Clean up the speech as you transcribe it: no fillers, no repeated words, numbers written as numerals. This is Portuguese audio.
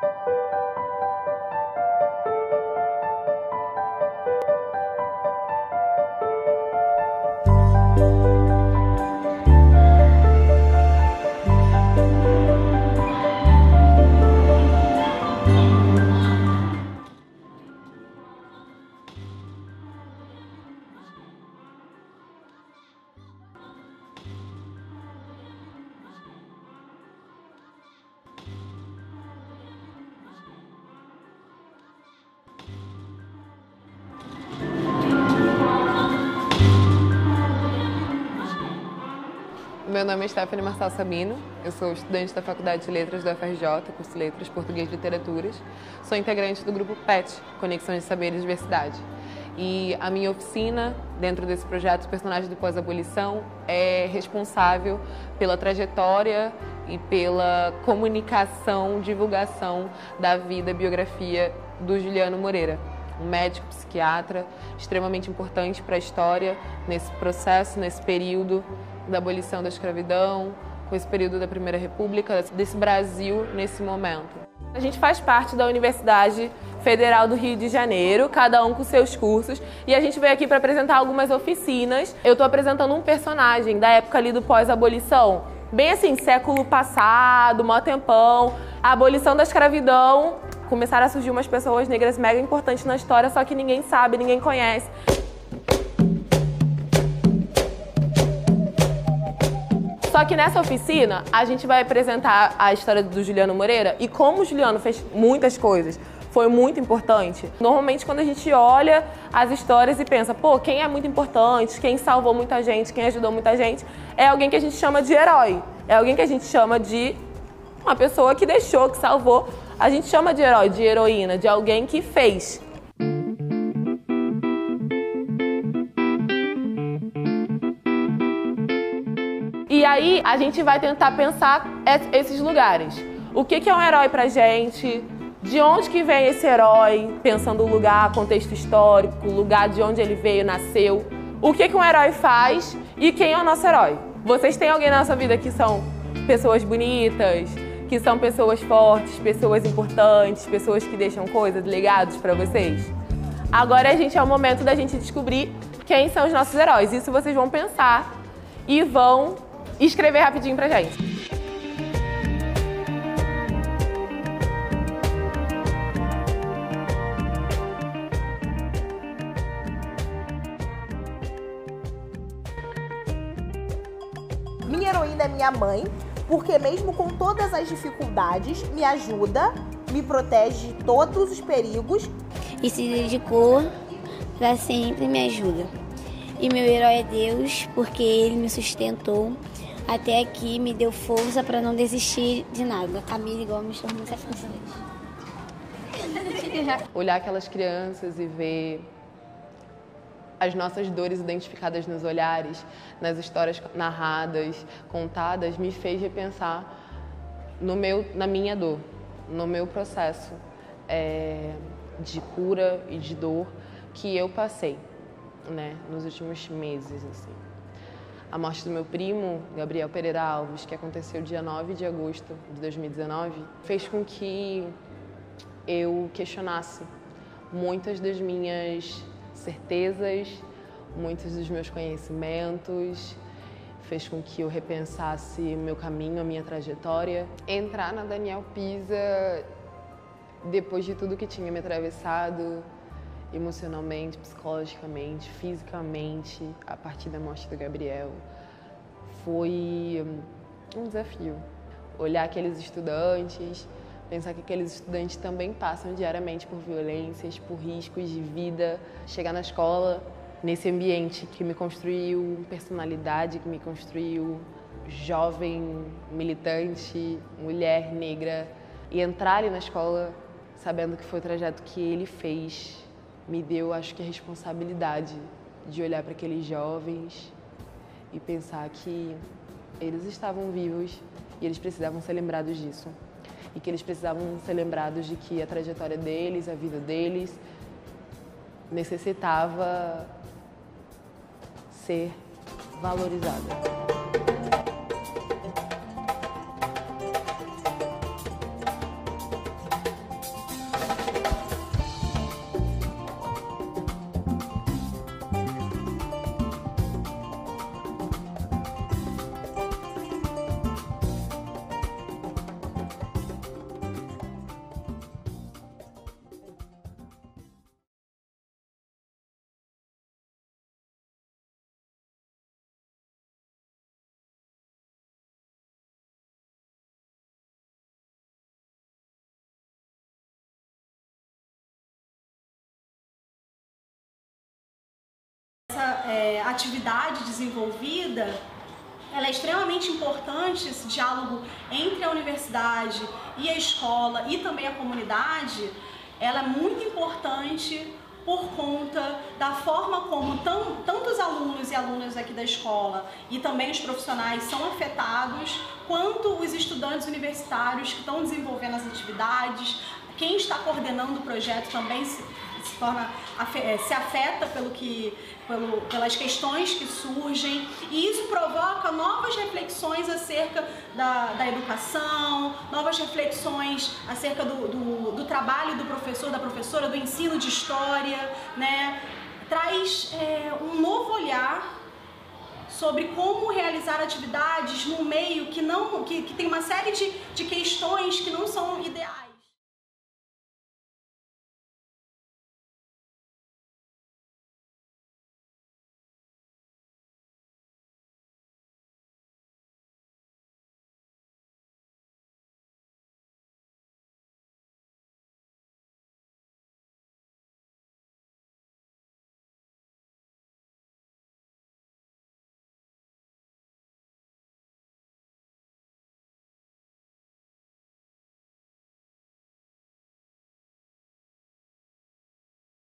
Meu nome é Stephanie Marçal Sabino, eu sou estudante da Faculdade de Letras da UFRJ, curso de Letras, Português e Literaturas. Sou integrante do grupo PET, Conexões de Saber e Diversidade. E a minha oficina, dentro desse projeto Personagens do Pós-Abolição, é responsável pela trajetória e pela comunicação, divulgação da vida e biografia do Juliano Moreira, um médico psiquiatra extremamente importante para a história nesse processo, nesse período da abolição da escravidão, com esse período da Primeira República, desse Brasil nesse momento. A gente faz parte da Universidade Federal do Rio de Janeiro, cada um com seus cursos, e a gente veio aqui para apresentar algumas oficinas. Eu estou apresentando um personagem da época ali do pós-abolição, bem assim, século passado, mó tempão, a abolição da escravidão. Começaram a surgir umas pessoas negras mega importantes na história, só que ninguém sabe, ninguém conhece. Só que nessa oficina, a gente vai apresentar a história do Juliano Moreira e como o Juliano fez muitas coisas, foi muito importante. Normalmente, quando a gente olha as histórias e pensa, pô, quem é muito importante, quem salvou muita gente, quem ajudou muita gente, é alguém que a gente chama de herói. É alguém que a gente chama de uma pessoa que deixou, que salvou. A gente chama de herói, de heroína, de alguém que fez. E aí, a gente vai tentar pensar esses lugares. O que é um herói pra gente? De onde que vem esse herói? Pensando o lugar, contexto histórico, o lugar de onde ele veio, nasceu. O que um herói faz e quem é o nosso herói? Vocês têm alguém na nossa vida que são pessoas bonitas, que são pessoas fortes, pessoas importantes, pessoas que deixam coisas, legados pra vocês? Agora, é o momento da gente descobrir quem são os nossos heróis. Isso vocês vão pensar e vão escrever rapidinho pra gente. Minha heroína é minha mãe, porque mesmo com todas as dificuldades, me ajuda, me protege de todos os perigos. E se dedicou pra sempre me ajuda. E meu herói é Deus, porque Ele me sustentou até aqui, me deu força para não desistir de nada. Camila Gomes, tornou essa Olhar aquelas crianças e ver as nossas dores identificadas nos olhares, nas histórias narradas, contadas, me fez repensar na minha dor, no meu processo de cura e de dor que eu passei, né, nos últimos meses, assim. A morte do meu primo, Gabriel Pereira Alves, que aconteceu dia 9 de agosto de 2019, fez com que eu questionasse muitas das minhas certezas, muitos dos meus conhecimentos, fez com que eu repensasse meu caminho, a minha trajetória. Entrar na Daniel Pisa, depois de tudo que tinha me atravessado, emocionalmente, psicologicamente, fisicamente, a partir da morte do Gabriel, foi um desafio. Olhar aqueles estudantes, pensar que aqueles estudantes também passam diariamente por violências, por riscos de vida, chegar na escola, nesse ambiente que me construiu personalidade, que me construiu jovem, militante, mulher negra, e entrar ali na escola sabendo que foi o trajeto que ele fez, me deu, acho que, a responsabilidade de olhar para aqueles jovens e pensar que eles estavam vivos e eles precisavam ser lembrados disso. E que eles precisavam ser lembrados de que a trajetória deles, a vida deles, necessitava ser valorizada. atividade desenvolvida, ela é extremamente importante, esse diálogo entre a universidade e a escola e também a comunidade, ela é muito importante por conta da forma como tantos alunos e alunas aqui da escola e também os profissionais são afetados, quanto os estudantes universitários que estão desenvolvendo as atividades, quem está coordenando o projeto também se afeta pelas questões que surgem, e isso provoca novas reflexões acerca da educação, novas reflexões acerca do trabalho do professor, da professora, do ensino de história, né? Traz um novo olhar sobre como realizar atividades num meio que tem uma série de questões que não são